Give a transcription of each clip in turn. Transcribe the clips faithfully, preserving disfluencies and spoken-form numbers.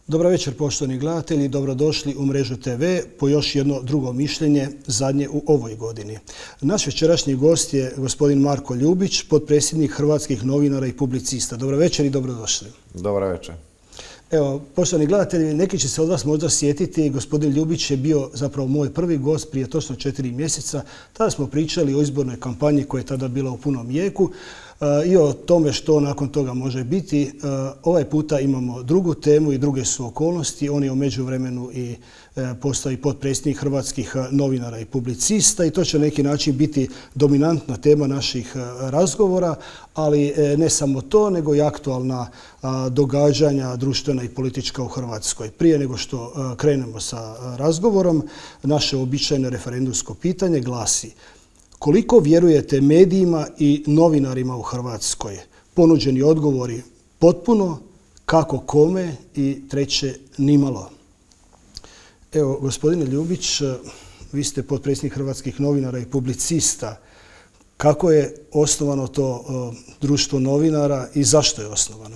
Dobar večer, poštovani gledatelji. Dobrodošli u Mrežu te ve po još jedno drugo mišljenje, zadnje u ovoj godini. Naš večerašnji gost je gospodin Marko Ljubić, potpredsjednik Hrvatskih novinara i publicista. Dobar večer i dobrodošli. Dobar večer. Evo, poštovani gledatelji, neki će se od vas možda sjetiti, gospodin Ljubić je bio zapravo moj prvi gost prije točno četiri mjeseca. Tada smo pričali o izbornoj kampanji koja je tada bila u punom jeku i o tome što nakon toga može biti. Ovaj puta imamo drugu temu i druge su okolnosti. On je u međuvremenu i postao i potpredsjednik Hrvatskih novinara i publicista i to će na neki način biti dominantna tema naših razgovora, ali ne samo to, nego i aktualna događanja društvena i politička u Hrvatskoj. Prije nego što krenemo sa razgovorom, naše običajno referendumsko pitanje glasi: koliko vjerujete medijima i novinarima u Hrvatskoj? Ponuđeni odgovori: potpuno, kako kome i treće nimalo. Evo, gospodine Ljubić, vi ste potpredsjednik Hrvatskih novinara i publicista. Kako je osnovano to društvo novinara i zašto je osnovano?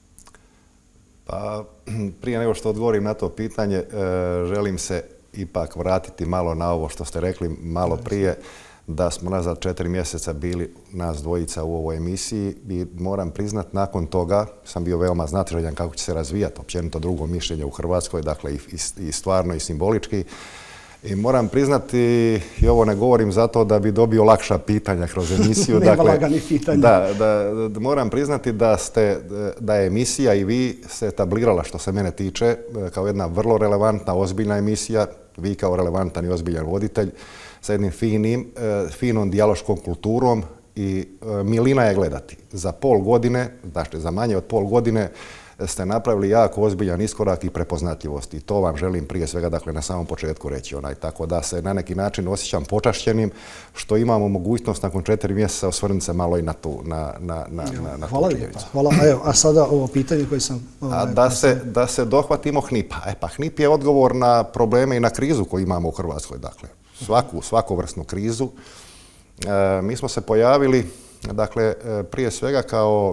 Pa, prije nego što odgovorim na to pitanje, želim se ipak vratiti malo na ovo što ste rekli malo prije, da smo nazad četiri mjeseca bili nas dvojica u ovoj emisiji i moram priznat, nakon toga sam bio veoma znatiželjan kako će se razvijati općenito drugo mišljenje u Hrvatskoj, dakle i, i stvarno i simbolički. I moram priznati, i ovo ne govorim zato da bi dobio lakša pitanja kroz emisiju. Nema dakle, laganih pitanja. Da, da, da, moram priznati da, ste, da je emisija i vi se etablirala, što se mene tiče, kao jedna vrlo relevantna, ozbiljna emisija. Vi kao relevantan i ozbiljan voditelj sa jednim finim, finom dijaloškom kulturom i milina je gledati. Za pol godine, znači za manje od pol godine, ste napravili jako ozbiljan iskorak i prepoznatljivost. I to vam želim prije svega, dakle, na samom početku reći. Onaj, tako da se na neki način osjećam počašćenim što imamo mogućnost nakon četiri mjeseca osvrnuti se malo i na tu, na, na, na, na, na Hvala tu lijepa. Hvala. A, evo, a sada ovo pitanje koje sam... A da, se, da se dohvatimo hnipa. E pa hnip je odgovor na probleme i na krizu koju imamo u Hrvatskoj. Dakle, svaku, svakovrsnu krizu. E, mi smo se pojavili, dakle, prije svega kao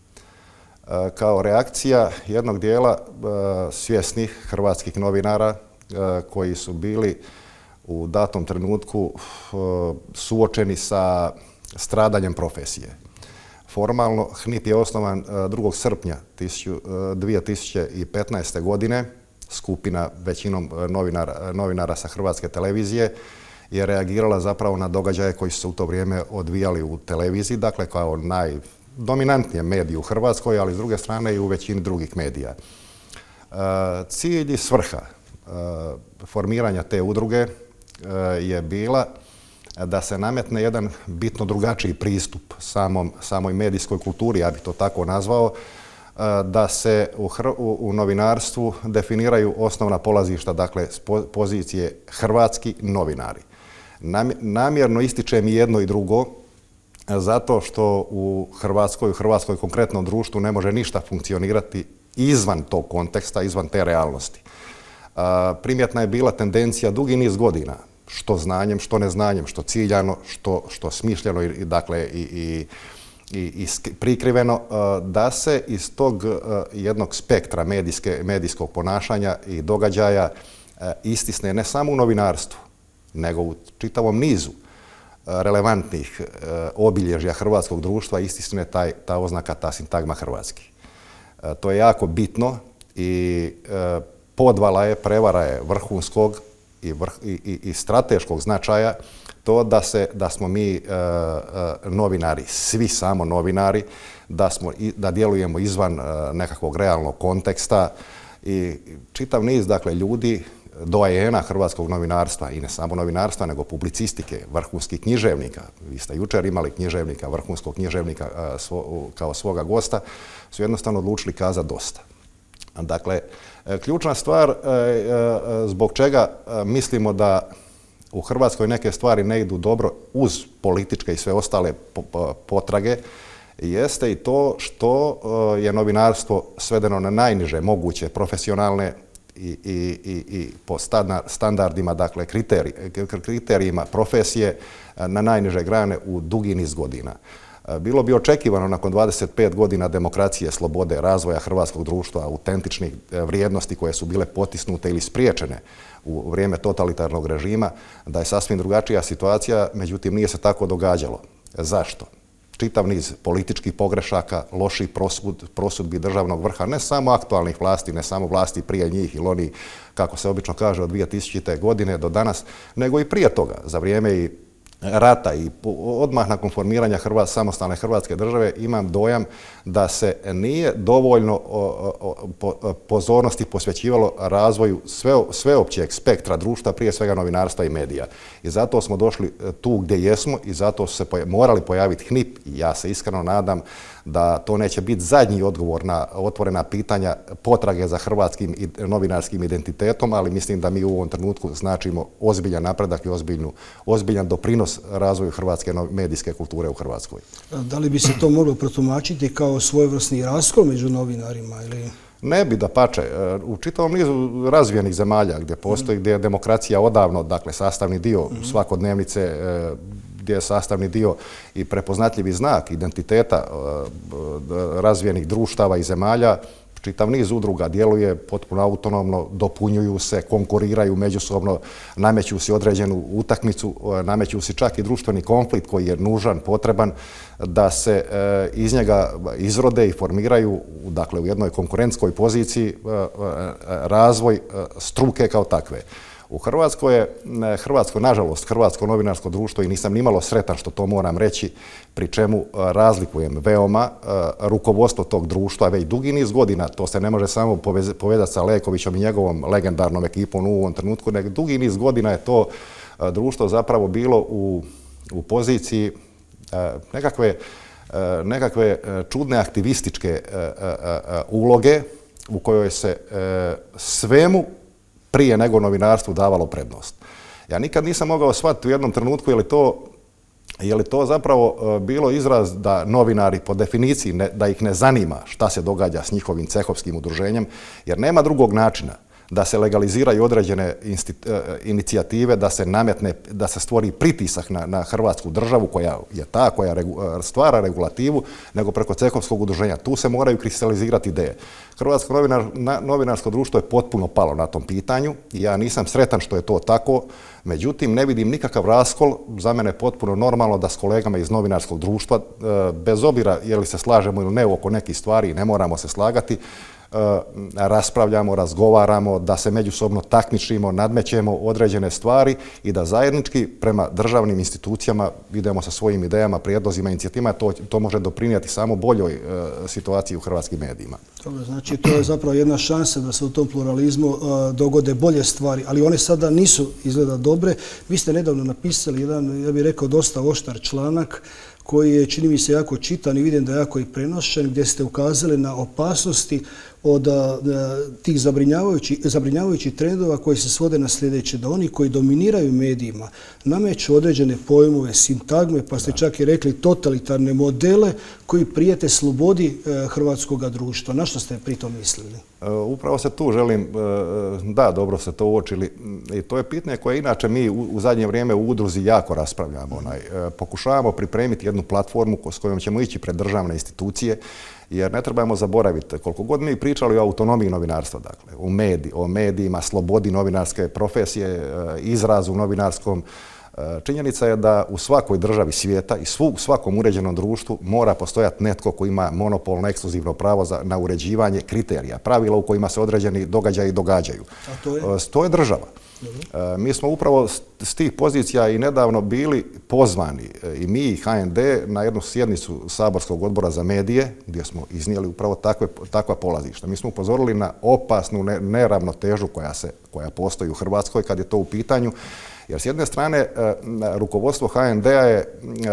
kao reakcija jednog dijela svjesnih hrvatskih novinara koji su bili u datom trenutku suočeni sa stradanjem profesije. Formalno hnip je osnovan drugog srpnja dvije tisuće petnaeste. godine. Skupina većinom novinara, novinara sa Hrvatske televizije je reagirala zapravo na događaje koji su se u to vrijeme odvijali u televiziji, dakle kao naj dominantnije mediji u Hrvatskoj, ali s druge strane i u većini drugih medija. Cilj i svrha formiranja te udruge je bila da se nametne jedan bitno drugačiji pristup samom, samoj medijskoj kulturi, ja bih to tako nazvao, da se u, u novinarstvu definiraju osnovna polazišta, dakle s pozicije hrvatski novinari. Namjerno ističem i jedno i drugo, zato što u Hrvatskoj, u Hrvatskoj konkretnom društvu ne može ništa funkcionirati izvan tog konteksta, izvan te realnosti. Primjetna je bila tendencija dugi niz godina, što znanjem, što neznanjem, što ciljano, što, što smišljeno i, dakle, i, i, i, i prikriveno, da se iz tog jednog spektra medijske, medijskog ponašanja i događaja istisne ne samo u novinarstvu, nego u čitavom nizu relevantnih obilježja hrvatskog društva istisne taj, ta oznaka, ta sintagma hrvatski. To je jako bitno i podvala je, prevara je vrhunskog i, vrh, i, i strateškog značaja to da, se, da smo mi novinari, svi samo novinari, da, smo, da djelujemo izvan nekakvog realnog konteksta i čitav niz, dakle, ljudi, doajena hrvatskog novinarstva i ne samo novinarstva, nego publicistike, vrhunskih književnika. Vi ste jučer imali književnika, vrhunskog književnika svo, kao svoga gosta, su jednostavno odlučili kazati dosta. Dakle, ključna stvar zbog čega mislimo da u Hrvatskoj neke stvari ne idu dobro uz političke i sve ostale potrage, jeste i to što je novinarstvo svedeno na najniže moguće profesionalne i, i, i, i po standardima, dakle kriterij, kriterijima profesije na najniže grane u dugi niz godina. Bilo bi očekivano nakon dvadeset pet godina demokracije, slobode, razvoja hrvatskog društva, autentičnih vrijednosti koje su bile potisnute ili spriječene u vrijeme totalitarnog režima, da je sasvim drugačija situacija, međutim nije se tako događalo. Zašto? Čitav niz političkih pogrešaka, loših prosudbi državnog vrha, ne samo aktualnih vlasti, ne samo vlasti prije njih ili oni, kako se obično kaže, od dvije tisućite. godine do danas, nego i prije toga, za vrijeme i rata i odmah nakon formiranja samostalne Hrvatske države imam dojam da se nije dovoljno pozornosti posvećivalo razvoju sveopćeg spektra društva, prije svega novinarstva i medija. I zato smo došli tu gdje jesmo i zato su se morali pojaviti H N I P i ja se iskreno nadam da to neće biti zadnji odgovor na otvorena pitanja potrage za hrvatskim novinarskim identitetom, ali mislim da mi u ovom trenutku značimo ozbiljan napredak i ozbiljan doprinos razvoju hrvatske medijske kulture u Hrvatskoj. Da li bi se to moglo protumačiti kao svojevrsni raskol među novinarima ili... Ne bi, dapače. U čitavom nizu razvijenih zemalja gdje postoji, gdje je demokracija odavno, dakle, sastavni dio svakodnevnice, gdje je sastavni dio i prepoznatljivi znak identiteta razvijenih društava i zemalja, čitav niz udruga djeluje potpuno autonomno, dopunjuju se, konkuriraju međusobno, nameću si određenu utakmicu, nameću si čak i društveni konflikt koji je nužan, potreban da se iz njega izrode i formiraju, dakle, u jednoj konkurentskoj poziciji razvoj struke kao takve. U Hrvatskoj je, Hrvatsko, nažalost, Hrvatsko novinarsko društvo, i nisam nimalo sretan što to moram reći, pri čemu razlikujem veoma rukovodstvo tog društva već dugi niz godina, to se ne može samo povezati sa Lekovićom i njegovom legendarnom ekipom u ovom trenutku, nego dugi niz godina je to društvo zapravo bilo u, u poziciji nekakve, nekakve čudne aktivističke uloge u kojoj se svemu prije nego novinarstvu davalo prednost. Ja nikad nisam mogao shvatiti u jednom trenutku je li to, je li to zapravo bilo izraz da novinari po definiciji ne, da ih ne zanima šta se događa s njihovim cehovskim udruženjem, jer nema drugog načina da se legaliziraju određene inicijative, da se nametne, da se stvori pritisak na, na Hrvatsku državu koja je ta koja regu, stvara regulativu, nego preko cehovskog udruženja. Tu se moraju kristalizirati ideje. Hrvatsko novinar, na, novinarsko društvo je potpuno palo na tom pitanju i ja nisam sretan što je to tako, međutim ne vidim nikakav raskol, za mene je potpuno normalno da s kolegama iz novinarskog društva, bez obzira je li se slažemo ili ne oko nekih stvari, ne moramo se slagati, raspravljamo, razgovaramo, da se međusobno takmičimo, nadmećemo određene stvari i da zajednički prema državnim institucijama idemo sa svojim idejama, prijedlozima, inicijativama. To, to može doprinijeti samo boljoj e, situaciji u hrvatskim medijima. Dobro, znači to je zapravo jedna šansa da se u tom pluralizmu e, dogode bolje stvari, ali one sada nisu izgleda dobre. Vi ste nedavno napisali jedan, ja bih rekao, dosta oštar članak koji je, čini mi se, jako čitan i vidim da je jako i prenošen, gdje ste ukazali na opasnosti od a, tih zabrinjavajućih zabrinjavajući trendova koji se svode na sljedeće, da oni koji dominiraju medijima nameću određene pojmove, sintagme, pa ste čak i rekli totalitarne modele koji prijete slobodi e, hrvatskog društva. Na što ste pritom mislili? Upravo se tu želim, da, dobro ste to uočili. I to je pitanje koje inače mi u, u zadnje vrijeme u udruzi jako raspravljamo. Onaj, pokušavamo pripremiti jednu platformu s kojom ćemo ići pred državne institucije, jer ne trebamo zaboraviti, koliko god mi pričali o autonomiji novinarstva, dakle, o, mediji, o medijima, slobodi novinarske profesije, izrazu novinarskom, činjenica je da u svakoj državi svijeta i svu, svakom uređenom društvu mora postojati netko koji ima monopolno, ekskluzivno pravo za, na uređivanje kriterija, pravila u kojima se određeni događaji događaju. A to je? To je država. Uh-huh. Mi smo upravo s tih pozicija i nedavno bili pozvani, i mi i H N D, na jednu sjednicu Saborskog odbora za medije, gdje smo iznijeli upravo takve, takva polazišta. Mi smo upozorili na opasnu neravnotežu koja, se, koja postoji u Hrvatskoj kad je to u pitanju. Jer s jedne strane, rukovodstvo H N D-a je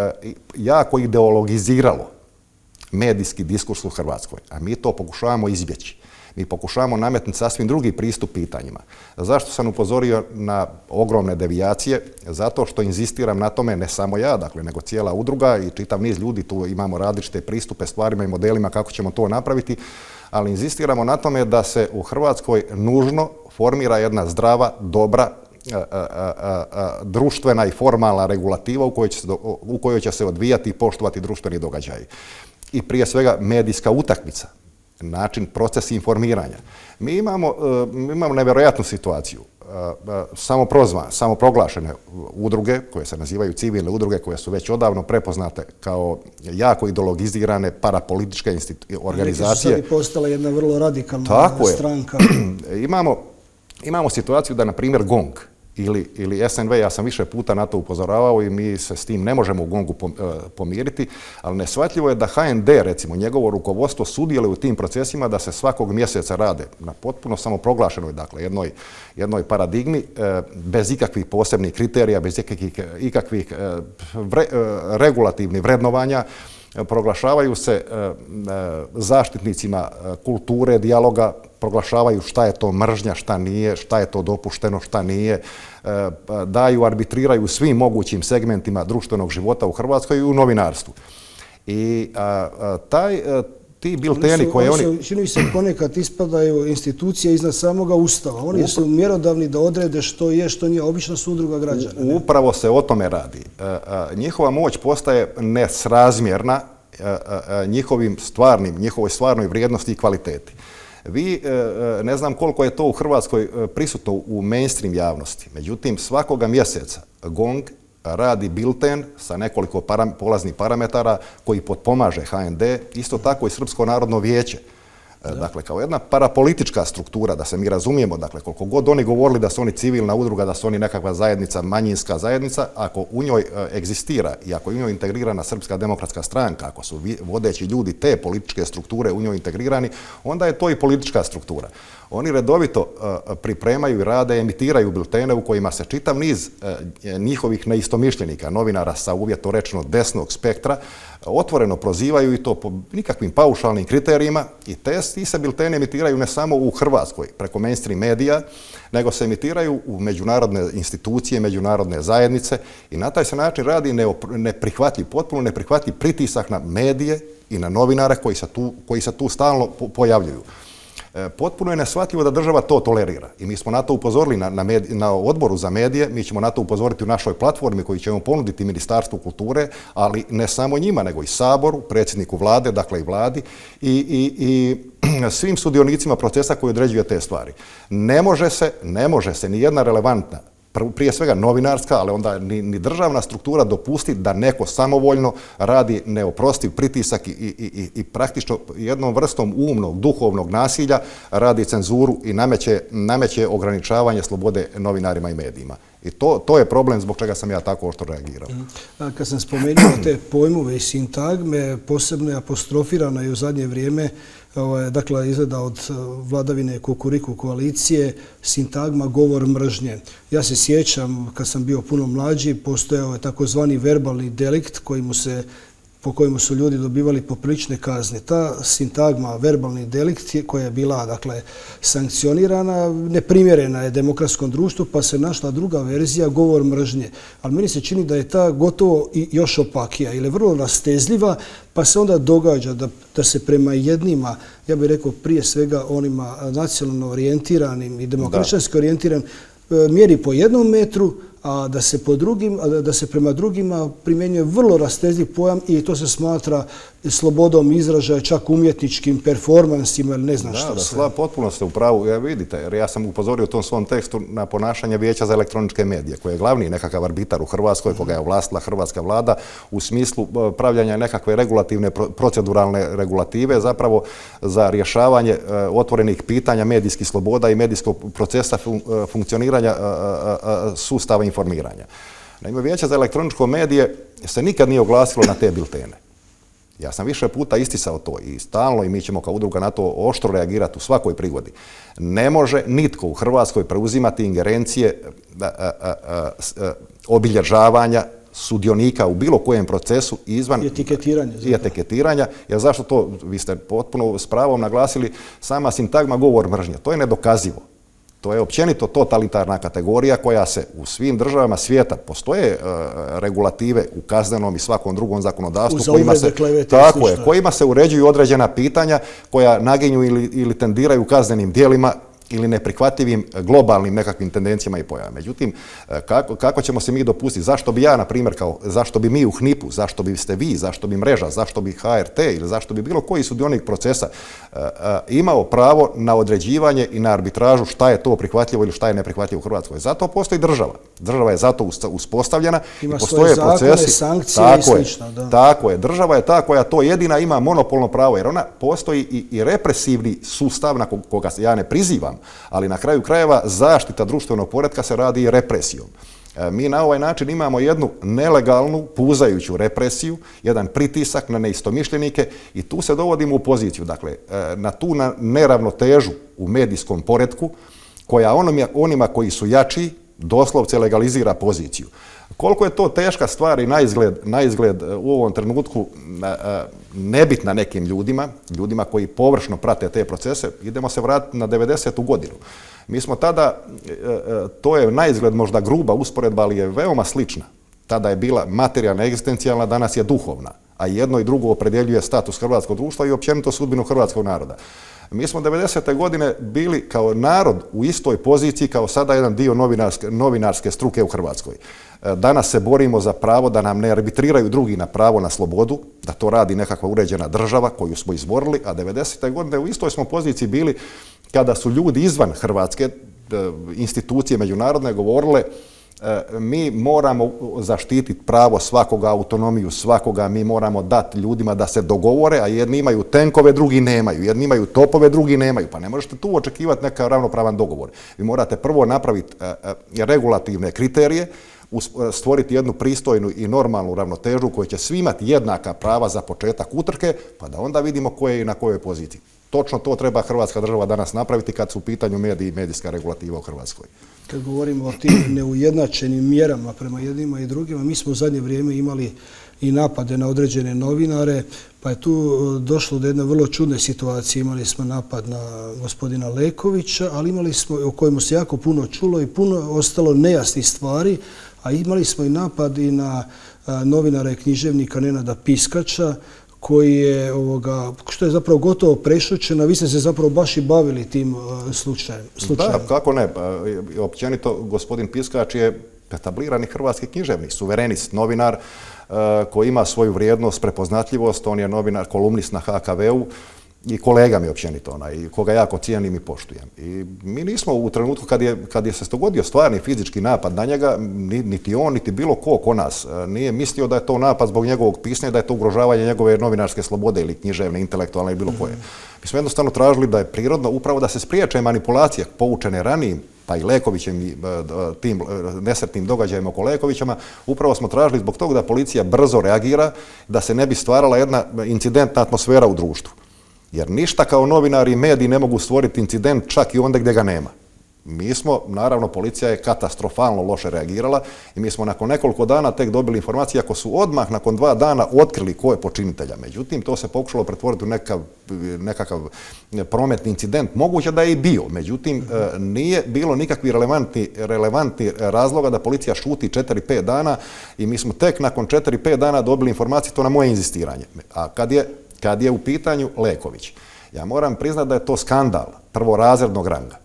jako ideologiziralo medijski diskurs u Hrvatskoj, a mi to pokušavamo izbjeći. Mi pokušavamo nametnuti sasvim drugi pristup pitanjima. Zašto sam upozorio na ogromne devijacije? Zato što inzistiram na tome, ne samo ja, dakle, nego cijela udruga i čitav niz ljudi, tu imamo različite pristupe stvarima i modelima kako ćemo to napraviti, ali inzistiramo na tome da se u Hrvatskoj nužno formira jedna zdrava, dobra, a, a, a, a, društvena i formalna regulativa u kojoj će se, u kojoj će se odvijati i poštovati društveni događaji. I prije svega medijska utakmica, način, proces informiranja. Mi imamo, mi imamo nevjerojatnu situaciju. Samoprozvane, samoproglašene udruge, koje se nazivaju civilne udruge, koje su već odavno prepoznate kao jako ideologizirane parapolitičke organizacije. Neki su sad i postala jedna vrlo radikalna Tako stranka. Je. Imamo, imamo situaciju da, na primjer, GONG ili, ili S N V, ja sam više puta na to upozoravao i mi se s tim ne možemo u GONG-u pomiriti, ali neshvatljivo je da H N D, recimo, njegovo rukovodstvo sudjeluje u tim procesima da se svakog mjeseca rade na potpuno samoproglašenoj, dakle, jednoj, jednoj paradigmi, bez ikakvih posebnih kriterija, bez ikakvih, ikakvih vre, regulativnih vrednovanja, proglašavaju se zaštitnicima kulture, dijaloga, proglašavaju šta je to mržnja, šta nije, šta je to dopušteno, šta nije, daju, arbitriraju u svim mogućim segmentima društvenog života u Hrvatskoj i u novinarstvu. I a, a, taj, a, ti bilteni koje oni... oni... Čini se ponekad ispadaju institucije iznad samoga Ustava. Oni Upra... su mjerodavni da odrede što je, što nije. Obično su udruga građana. Ne? Upravo se o tome radi. A, a, njihova moć postaje nesrazmjerna a, a, njihovim stvarnim, njihovoj stvarnoj vrijednosti i kvaliteti. Vi, ne znam koliko je to u Hrvatskoj prisutno u mainstream javnosti, međutim svakoga mjeseca GONG radi bilten sa nekoliko param, polaznih parametara koji potpomaže H N D, isto tako i Srpsko narodno vijeće. Da. Dakle, kao jedna parapolitička struktura, da se mi razumijemo, dakle, koliko god oni govorili da su oni civilna udruga, da su oni nekakva zajednica, manjinska zajednica, ako u njoj egzistira i ako je u njoj integrirana Srpska demokratska stranka, ako su vodeći ljudi te političke strukture u njoj integrirani, onda je to i politička struktura. Oni redovito uh, pripremaju i rade, emitiraju biltene u kojima se čitav niz uh, njihovih neistomišljenika, novinara sa uvjetno rečeno desnog spektra, otvoreno prozivaju i to po nikakvim paušalnim kriterijima i te, ti se biltene emitiraju ne samo u Hrvatskoj preko mainstream medija, nego se emitiraju u međunarodne institucije, međunarodne zajednice i na taj se način radi neprihvatljiv, potpuno neprihvatljiv pritisak na medije i na novinare koji se tu, koji se tu stalno pojavljuju. Potpuno je neshvatljivo da država to tolerira i mi smo na to upozorili na, na, med, na odboru za medije, mi ćemo na to upozoriti u našoj platformi koju ćemo ponuditi Ministarstvu kulture, ali ne samo njima, nego i Saboru, predsjedniku vlade, dakle i vladi i, i, i svim sudionicima procesa koji određuje te stvari. Ne može se, ne može se ni jedna relevantna, prije svega novinarska, ali onda ni, ni državna struktura dopusti da neko samovoljno radi neoprostiv pritisak i, i, i, i praktično jednom vrstom umnog, duhovnog nasilja radi cenzuru i nameće, nameće ograničavanje slobode novinarima i medijima. I to, to je problem zbog čega sam ja tako oštro reagirao. Kad sam spomenuo te pojmove i sintagme, posebno je apostrofirana i u zadnje vrijeme, dakle, izgleda od vladavine Kukuriku koalicije, sintagma govor mržnje. Ja se sjećam, kad sam bio puno mlađi, postojao je takozvani verbalni delikt kojemu se po kojemu su ljudi dobivali poprilične kazne. Ta sintagma, verbalni delikt, koja je bila, dakle, sankcionirana, neprimjerena je demokratskom društvu, pa se našla druga verzija, govor mržnje. Ali meni se čini da je ta gotovo i još opakija, ili je vrlo rastezljiva, pa se onda događa da, da se prema jednima, ja bih rekao prije svega onima nacionalno orijentiranim i demokratski orijentiranim, mjeri po jednom metru, a da se, po drugim, a da se prema drugima primjenjuje vrlo rastezljiv pojam i to se smatra slobodom izražaja, čak umjetničkim performansima ili ne znam da, što da, sve. Da, potpuno ste u pravu. Ja vidite, jer ja sam upozorio u tom svom tekstu na ponašanje Vijeća za elektroničke medije, koje je glavni nekakav arbitar u Hrvatskoj, koga je ovlastila hrvatska vlada u smislu pravljanja nekakve regulativne, proceduralne regulative, zapravo za rješavanje otvorenih pitanja medijskih sloboda i medijskog procesa funkcioniranja sustava informiranja. Naime, Vijeće za elektroničke medije se nikad nije oglasilo na te biltene. Ja sam više puta isticao to i stalno i mi ćemo kao udruga na to oštro reagirati u svakoj prigodi. Ne može nitko u Hrvatskoj preuzimati ingerencije a, a, a, a, obilježavanja sudionika u bilo kojem procesu izvan i etiketiranja. I etiketiranja. Jer zašto to, vi ste potpuno s pravom naglasili, sama sintagma govor mržnje. To je nedokazivo. To je općenito totalitarna kategorija koja se u svim državama svijeta, postoje uh, regulative u kaznenom i svakom drugom zakonodavstvu kojima se, tako je, kojima se uređuju određena pitanja koja naginju ili, ili tendiraju kaznenim djelima ili neprihvatljivim globalnim nekakvim tendencijama i pojavama. Međutim, kako, kako ćemo se mi dopustiti? Zašto bi ja, na primjer, kao, zašto bi mi u H N I P-u, zašto biste vi, zašto bi Mreža, zašto bi H R T ili zašto bi bilo koji sudionik procesa uh, uh, imao pravo na određivanje i na arbitražu šta je to prihvatljivo ili šta je neprihvatljivo u Hrvatskoj? Zato postoji država. Država je zato uspostavljena ima i postoje zakone, procesi. Sankcije tako i slično. Je, da. Tako je. Država je ta koja to jedina ima monopolno pravo, jer ona postoji i, i represivni sustav na koga se ja ne prizivam, ali na kraju krajeva zaštita društvenog poretka se radi i represijom. Mi na ovaj način imamo jednu nelegalnu, puzajuću represiju, jedan pritisak na neistomišljenike i tu se dovodimo u poziciju, dakle, na tu neravnotežu u medijskom poretku, koja onima koji su jači doslovce legalizira poziciju. Koliko je to teška stvar i na izgled, na izgled u ovom trenutku nebitna nekim ljudima, ljudima koji površno prate te procese, idemo se vratiti na devedesetu godinu. Mi smo tada, to je na izgled možda gruba usporedba, ali je veoma slična. Tada je bila materijalna, egzistencijalna, danas je duhovna, a jedno i drugo opredjeljuje status hrvatskog društva i općenito sudbinu hrvatskog naroda. Mi smo devedesete godine bili kao narod u istoj poziciji kao sada jedan dio novinarske, novinarske struke u Hrvatskoj. Danas se borimo za pravo da nam ne arbitriraju drugi na pravo na slobodu, da to radi nekakva uređena država koju smo izborili, a devedesete godine u istoj smo poziciji bili kada su ljudi izvan Hrvatske, institucije međunarodne, govorile mi moramo zaštititi pravo svakoga, autonomiju svakoga, mi moramo dati ljudima da se dogovore, a jedni imaju tenkove, drugi nemaju, jedni imaju topove, drugi nemaju. Pa ne možete tu očekivati neka ravnopravan dogovor. Vi morate prvo napraviti regulativne kriterije, stvoriti jednu pristojnu i normalnu ravnotežu koja će svi imati jednaka prava za početak utrke, pa da onda vidimo ko je i na kojoj poziciji. Točno to treba Hrvatska država danas napraviti kad su u pitanju mediji i medijska regulativa u Hrvatskoj. Kad govorimo o tim neujednačenim mjerama prema jednima i drugima, mi smo u zadnje vrijeme imali i napade na određene novinare, pa je tu došlo do jedne vrlo čudne situacije. Imali smo napad na gospodina Lekovića, ali imali smo, o kojemu se jako puno čulo i puno ostalo nejasnih stvari, a imali smo i napad i na novinara i književnika Nenada Piskača, koji je, ovoga, što je zapravo gotovo prešućeno, vi ste se zapravo baš i bavili tim slučajem. Da, kako ne. Općenito, gospodin Piskač je etablirani hrvatski književnik, suverenist, novinar koji ima svoju vrijednost, prepoznatljivost, on je novinar, kolumnist na H K V-u i kolega mi općenito onaj, koga jako cijenim i poštujem. I mi nismo u trenutku kad je, kad je se dogodio stvarni fizički napad na njega, niti on, niti bilo ko ko nas nije mislio da je to napad zbog njegovog pisanja, da je to ugrožavanje njegove novinarske slobode ili književne, intelektualne ili bilo koje. Mi smo jednostavno tražili da je prirodno upravo da se spriječe manipulacije poučene ranijim, pa i Lekovićem i tim nesretnim događajima oko Lekovićama, upravo smo tražili zbog toga da policija brzo reagira, da se ne bi stvarala jedna incidentna atmosfera u društvu. Jer ništa kao novinari i mediji ne mogu stvoriti incident čak i onda gdje ga nema. Mi smo, naravno, policija je katastrofalno loše reagirala i mi smo nakon nekoliko dana tek dobili informacije, ako su odmah nakon dva dana otkrili ko je počinitelja. Međutim, to se pokušalo pretvoriti u nekakav, nekakav prometni incident. Moguće da je i bio, međutim, nije bilo nikakvi relevantni, relevantni razloga da policija šuti četiri pet dana i mi smo tek nakon četiri pet dana dobili informacije, to na moje inzistiranje. A kad je Kad je u pitanju Leković, ja moram priznati da je to skandal prvorazrednog ranga.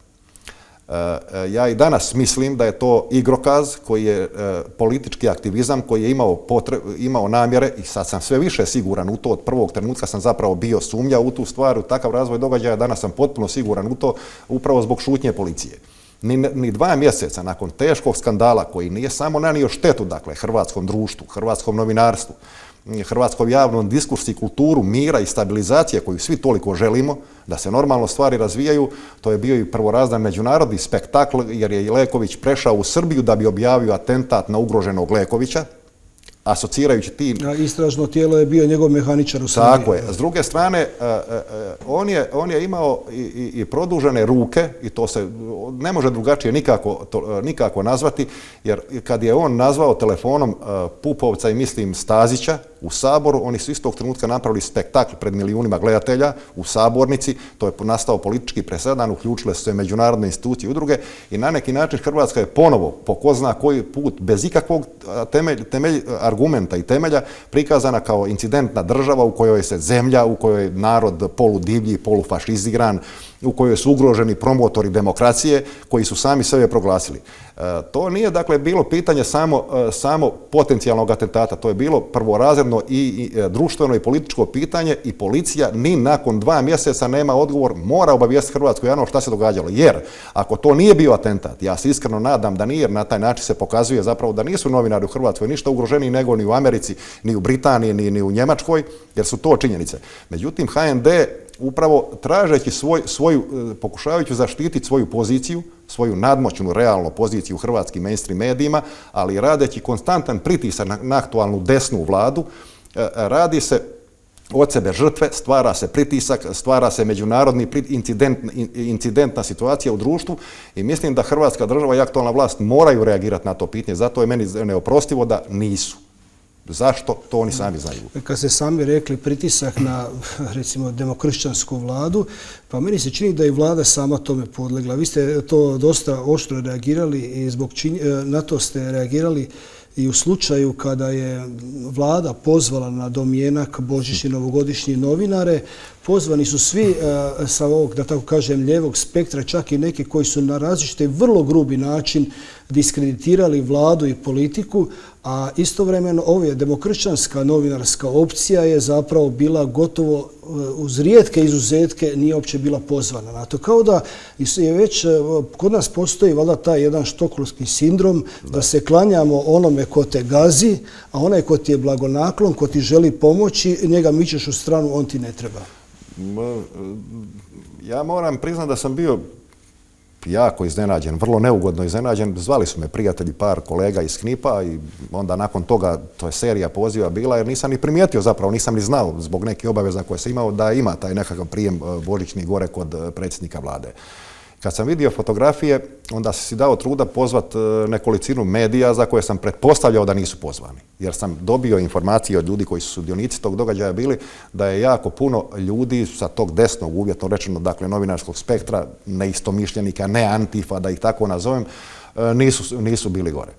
Ja i danas mislim da je to igrokaz koji je politički aktivizam koji je imao, potre, imao namjere i sad sam sve više siguran u to, od prvog trenutka sam zapravo bio sumnjao u tu stvar, u takav razvoj događaja, danas sam potpuno siguran u to upravo zbog šutnje policije. Ni, ni dva mjeseca nakon teškog skandala koji nije samo nanio štetu, dakle, hrvatskom društvu, hrvatskom novinarstvu, hrvatskom javnom diskursu i kulturu mira i stabilizacije koju svi toliko želimo, da se normalno stvari razvijaju, to je bio i prvorazdan međunarodni spektakl jer je Leković prešao u Srbiju da bi objavio atentat na ugroženog Lekovića, asocirajući tim... A istražno tijelo je bio njegov mehaničar u Srbiji. Tako je. S druge strane, on je, on je imao i, i, i produžene ruke, i to se ne može drugačije nikako, to, nikako nazvati, jer kad je on nazvao telefonom Pupovca i mislim Stazića, u Saboru, oni su istog trenutka napravili spektakl pred milijunima gledatelja u sabornici, to je nastao politički presedan, uključile su se međunarodne institucije i udruge i na neki način Hrvatska je ponovo, po ko zna koji put, bez ikakvog temelj, temelj, argumenta i temelja, prikazana kao incidentna država u kojoj se zemlja, u kojoj je narod poludivlji, polufašiziran, u kojoj su ugroženi promotori demokracije koji su sami sebe proglasili. E, to nije dakle bilo pitanje samo, e, samo potencijalnog atentata, to je bilo prvorazredno i, i e, društveno i političko pitanje i policija ni nakon dva mjeseca nema odgovor, mora obavijestiti hrvatsku javnost šta se događalo. Jer ako to nije bio atentat, ja se iskreno nadam da nije, jer na taj način se pokazuje zapravo da nisu novinari u Hrvatskoj ništa ugroženiji nego ni u Americi, ni u Britaniji, ni, ni u Njemačkoj, jer su to činjenice. Međutim, H N D upravo tražeći svoj, svoju, pokušavajući zaštititi svoju poziciju, svoju nadmoćnu realnu poziciju u hrvatskim mainstream medijima, ali radeći konstantan pritisak na, na aktualnu desnu vladu, radi se od sebe žrtve, stvara se pritisak, stvara se međunarodni incident, incidentna situacija u društvu i mislim da hrvatska država i aktualna vlast moraju reagirati na to pitanje. Zato je meni neoprostivo da nisu. Zašto? To oni sami znaju. Kad ste sami rekli pritisak na, recimo, demokršćansku vladu, pa meni se čini da i vlada sama tome podlegla. Vi ste to dosta oštro reagirali i zbog čini, na to ste reagirali i u slučaju kada je vlada pozvala na domjenak božićni novogodišnji novinare. Pozvani su svi sa ovog, da tako kažem, lijevog spektra, čak i neki koji su na različiti vrlo grubi način diskreditirali vladu i politiku, a istovremeno ova demokršćanska novinarska opcija je zapravo bila gotovo uz rijetke izuzetke nije uopće bila pozvana na to. Kao da je već kod nas postoji valjda taj jedan štokholmski sindrom da. da se klanjamo onome ko te gazi, a onaj ko ti je blagonaklon, ko ti želi pomoći, njega mičeš u stranu, on ti ne treba. Ja moram priznati da sam bio jako iznenađen, vrlo neugodno iznenađen. Zvali su me prijatelji, par kolega iz Knipa i onda nakon toga, to je serija poziva bila, jer nisam ni primijetio zapravo, nisam ni znao zbog nekih obaveza koje sam imao da ima taj nekakav prijem božićni gore kod predsjednika vlade. Kad sam vidio fotografije, onda sam si dao truda pozvat nekolicinu medija za koje sam pretpostavljao da nisu pozvani. Jer sam dobio informacije od ljudi koji su sudionici tog događaja bili da je jako puno ljudi sa tog desnog, uvjetno rečeno, dakle novinarskog spektra, neistomišljenika, ne antifa, da ih tako nazovem, nisu, nisu bili gore.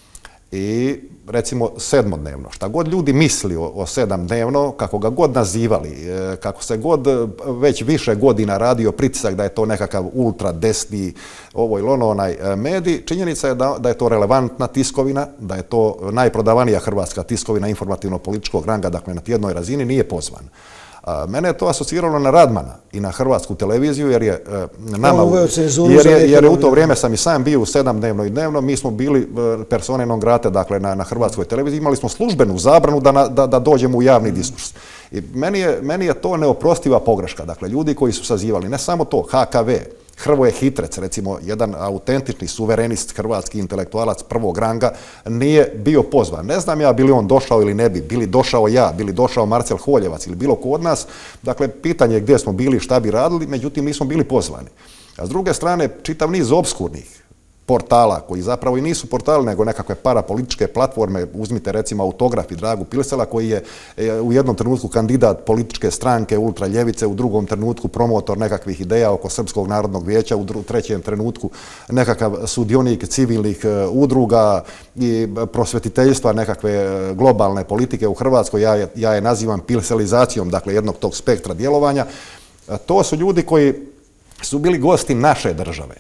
I recimo sedmodnevno, šta god ljudi misli o, o sedamdnevno, kako ga god nazivali, kako se god već više godina radio pritisak da je to nekakav ultra desni ovo ili ono onaj medij, činjenica je da, da je to relevantna tiskovina, da je to najprodavanija hrvatska tiskovina informativno-političkog ranga, dakle na tjednoj razini, nije pozvan. Mene je to asociralo na Radmana i na hrvatsku televiziju, jer je nama, jer je, jer je u to vrijeme sam i sam bio u sedamdnevno i dnevno, mi smo bili persone non grate, dakle na, na hrvatskoj televiziji, imali smo službenu zabranu da, na, da, da dođemo u javni diskurs. I meni je, meni je to neoprostiva pogreška, dakle ljudi koji su sazivali, ne samo to, H K V, Hrvoje Hitrec, recimo jedan autentični suverenist, hrvatski intelektualac prvog ranga, nije bio pozvan. Ne znam ja bili on došao ili ne bi, bili došao ja, bili došao Marcel Holjevac ili bilo ko od nas. Dakle, pitanje je gdje smo bili, šta bi radili, međutim nismo bili pozvani. A s druge strane, čitav niz opskurnih portala, koji zapravo i nisu portali, nego nekakve parapolitičke platforme, uzmite recimo Autograf i Dragu Pilsela, koji je u jednom trenutku kandidat političke stranke ultraljevice, u drugom trenutku promotor nekakvih ideja oko Srpskog narodnog vijeća, u trećem trenutku nekakav sudionik civilnih udruga i prosvetiteljstva nekakve globalne politike u Hrvatskoj. Ja je, ja je nazivam pilselizacijom, dakle jednog tog spektra djelovanja. To su ljudi koji su bili gosti naše države.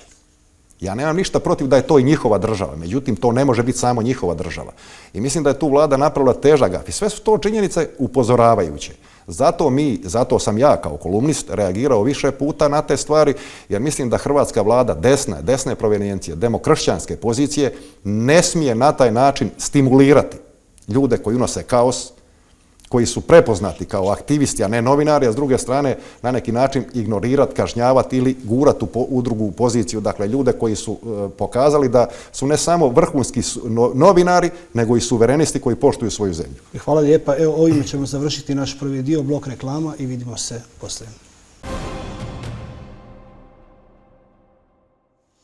Ja nemam ništa protiv da je to i njihova država, međutim to ne može biti samo njihova država. I mislim da je tu vlada napravila težak gaf i sve su to činjenice upozoravajuće. Zato mi, zato sam ja kao kolumnist reagirao više puta na te stvari, jer mislim da hrvatska vlada desne, desne provenijencije, demokršćanske pozicije ne smije na taj način stimulirati ljude koji unose kaos, koji su prepoznati kao aktivisti, a ne novinari, a s druge strane na neki način ignorirati, kažnjavati ili gurati u drugu poziciju. Dakle, ljude koji su pokazali da su ne samo vrhunski novinari, nego i suverenisti koji poštuju svoju zemlju. Hvala lijepa. Evo, ovime ćemo završiti naš prvi dio, blok reklama i vidimo se poslije.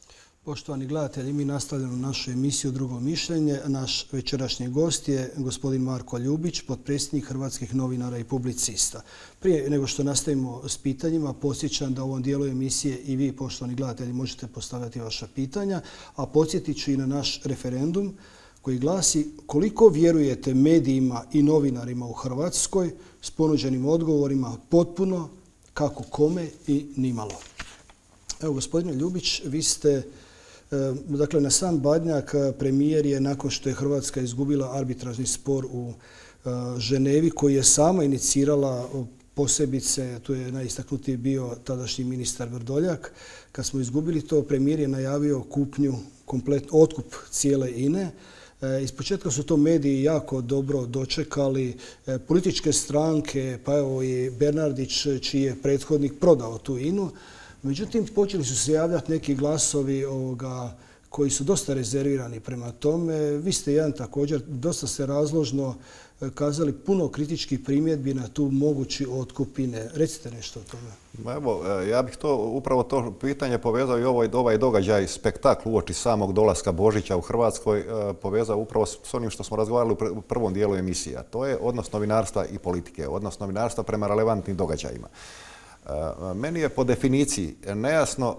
Poštovani gledatelji, mi nastavljamo našu emisiju Drugo mišljenje. Naš večerašnji gost je gospodin Marko Ljubić, potpredsjednik Hrvatskih novinara i publicista. Prije nego što nastavimo s pitanjima, podsjećam da u ovom dijelu emisije i vi, poštovani gledatelji, možete postavljati vaša pitanja, a podsjetit ću i na naš referendum koji glasi: koliko vjerujete medijima i novinarima u Hrvatskoj, s ponuđenim odgovorima potpuno, kako kome i nimalo. Evo, gospodine Ljubić, vi ste, dakle, na sam Badnjak premijer je, nakon što je Hrvatska izgubila arbitražni spor u Ženevi, koji je sama inicirala, posebice, tu je najistaknutiji bio tadašnji ministar Vrdoljak, kad smo izgubili to, premijer je najavio kupnju, komplet, otkup cijele I N E. Ispočetka su to mediji jako dobro dočekali, političke stranke, pa evo i Bernardić, čiji je prethodnik prodao tu I N U. Međutim, počeli su se javljati neki glasovi ovoga, koji su dosta rezervirani prema tome. Vi ste jedan također, dosta ste razložno kazali puno kritičkih primjedbi na tu mogući otkup I N E. Recite nešto o tome. Evo, ja bih to, upravo to pitanje povezao i ovaj, ovaj događaj, spektakl uoči samog dolaska Božića u Hrvatskoj, povezao upravo s onim što smo razgovarali u prvom dijelu emisije. A to je odnos novinarstva i politike, odnos novinarstva prema relevantnim događajima. Meni je po definiciji nejasno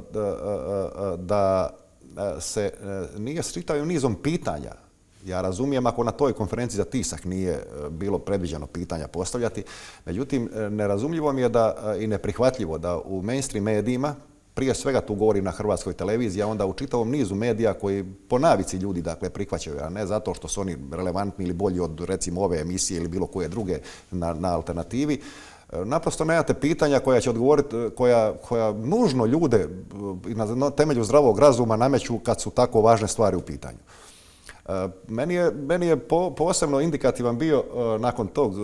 da se nije s čitavim nizom pitanja. Ja razumijem ako na toj konferenciji za tisak nije bilo predviđeno pitanja postavljati. Međutim, nerazumljivo mi je da, i neprihvatljivo da u mainstream medijima, prije svega tu govorim na Hrvatskoj televiziji, a onda u čitavom nizu medija koji po navici ljudi, dakle, prihvaćaju, a ne zato što su oni relevantni ili bolji od, recimo, ove emisije ili bilo koje druge na, na alternativi. Naprosto nemate pitanja koja će odgovoriti, koja, koja nužno ljude na temelju zdravog razuma nameću kad su tako važne stvari u pitanju. Meni je, meni je po, posebno indikativan bio nakon tog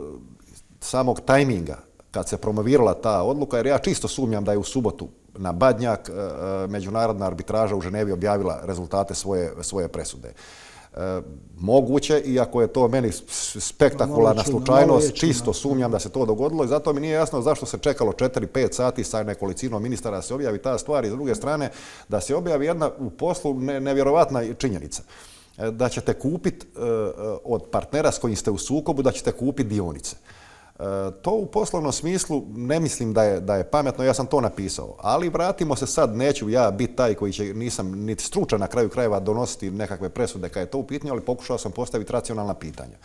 samog tajminga kad se promovirala ta odluka, jer ja čisto sumnjam da je u subotu na Badnjak međunarodna arbitraža u Ženevi objavila rezultate svoje, svoje presude. E, moguće, iako je to meni spektakularna slučajnost, čisto sumnjam da se to dogodilo i zato mi nije jasno zašto se čekalo četiri pet sati sa nekolicinom ministara da se objavi ta stvar i s druge strane da se objavi jedna u poslu ne, nevjerovatna činjenica. E, da ćete kupiti e, od partnera s kojim ste u sukobu, da ćete kupiti dionice. To u poslovnom smislu ne mislim da je, da je pametno, ja sam to napisao. Ali vratimo se sad, neću ja biti taj koji će, nisam niti stručan na kraju krajeva donositi nekakve presude kad je to u pitanju, ali pokušao sam postaviti racionalna pitanja.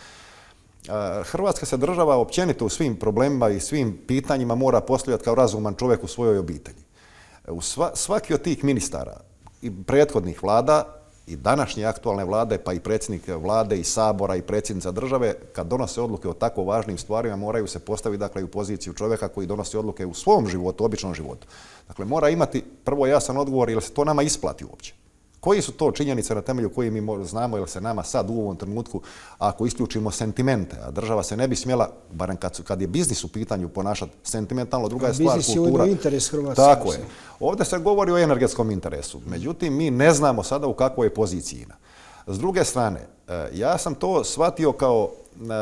Hrvatska se država općenito u svim problemima i svim pitanjima mora postavljati kao razuman čovjek u svojoj obitelji. U sva, svaki od tih ministara i prethodnih vlada i današnje aktualne vlade, pa i predsjednik vlade i Sabora i predsjednica države, kad donose odluke o tako važnim stvarima, moraju se postaviti, dakle, u poziciju čovjeka koji donosi odluke u svom životu, običnom životu. Dakle, mora imati prvo jasan odgovor, jel se to nama isplati uopće. Koji su to činjenice na temelju koji mi znamo, jel se nama sad u ovom trenutku, ako isključimo sentimente, a država se ne bi smjela, barem kad, kad je biznis u pitanju, ponašati sentimentalno, druga je stvar kultura. Biznis je interes Hrvatske. Tako je. Ovdje se govori o energetskom interesu. Međutim, mi ne znamo sada u kakvoj je poziciji I N A. S druge strane, ja sam to shvatio kao,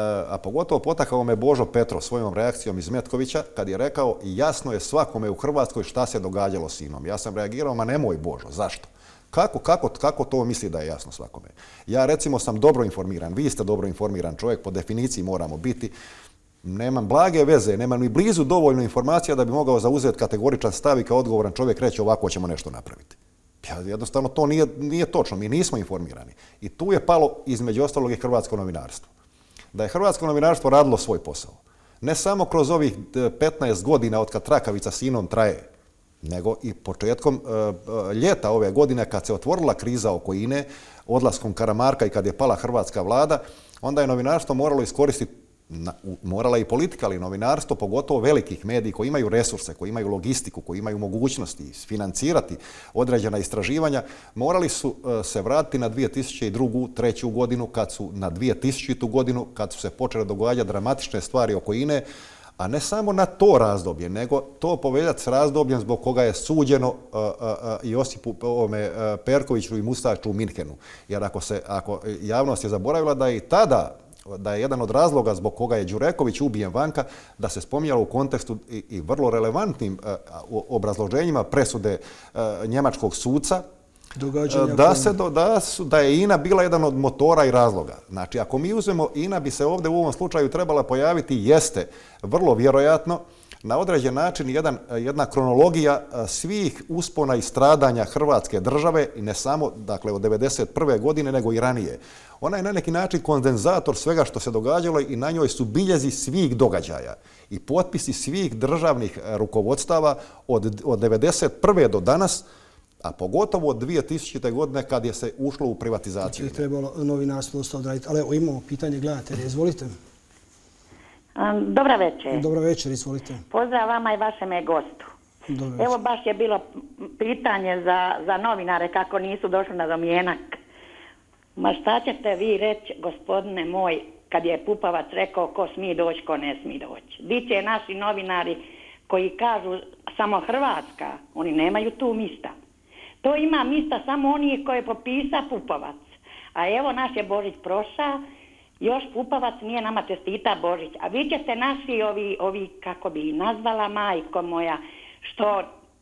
a pogotovo potakao me Božo Petrov svojom reakcijom iz Metkovića, kad je rekao jasno je svakome u Hrvatskoj šta se događalo s I N O-om. Ja sam reagirao, ma nemoj Božo, zašto? Kako, kako, kako to misli da je jasno svakome? Ja recimo sam dobro informiran, vi ste dobro informiran čovjek, po definiciji moramo biti. Nemam blage veze, nemam ni blizu dovoljno informacija da bi mogao zauzeti kategoričan stav i kao odgovoran čovjek reći ovako ćemo nešto napraviti. Ja, jednostavno to nije, nije točno, mi nismo informirani. I tu je palo između ostalog i hrvatsko novinarstvo. Da je hrvatsko novinarstvo radilo svoj posao. Ne samo kroz ovih petnaest godina od kad trakavica s I N O-om traje, nego i početkom uh, ljeta ove godine kad se otvorila kriza oko I N E, odlaskom Karamarka i kad je pala hrvatska vlada, onda je novinarstvo moralo iskoristiti, na, morala i politika, ali novinarstvo, pogotovo velikih medija koji imaju resurse, koji imaju logistiku, koji imaju mogućnosti financirati određena istraživanja, morali su uh, se vratiti na dvije tisuće drugu. treću godinu, kad su na dvije tisućitu. godinu, kad su se počele događati dramatične stvari oko I N E, a ne samo na to razdoblje, nego to povezati s razdobljem zbog koga je suđeno uh, uh, Josipu ovome, uh, Perkoviću i Mustaču u Minhenu. Jer ako, se, ako javnost je zaboravila da je i tada, da je jedan od razloga zbog koga je Đureković ubijen vanka, da se spominjalo u kontekstu i, i vrlo relevantnim uh, obrazloženjima presude uh, njemačkog suca, da, se do, da, su, da je I N A bila jedan od motora i razloga. Znači, ako mi uzmemo, I N A bi se ovdje u ovom slučaju trebala pojaviti, jeste vrlo vjerojatno, na određen način jedan, jedna kronologija svih uspona i stradanja Hrvatske države, i ne samo dakle, od devedeset prve godine, nego i ranije. Ona je na neki način kondenzator svega što se događalo i na njoj su biljezi svih događaja i potpisi svih državnih rukovodstava od, od devedeset prve do danas, a pogotovo od dvije tisućite. godine kad je se ušlo u privatizaciju. Znači, trebalo novinarstvo dosta odraditi. Ali evo, imamo pitanje gledatelja. Izvolite. Dobra večer. Dobra večer, izvolite. Pozdrav vama i vašem gostu. Evo baš je bilo pitanje za, za novinare kako nisu došli na domjenak. Ma šta ćete vi reći, gospodine moj, kad je Pupovac rekao ko smije doći, ko ne smije doći? Di će naši novinari koji kažu samo Hrvatska, oni nemaju tu mista. To ima mista samo oni koje popisa Pupovac. A evo naš je Božić prošao, još Pupovac nije nama čestita Božić. A vi ćete naši ovi, ovi kako bi nazvala majko moja, što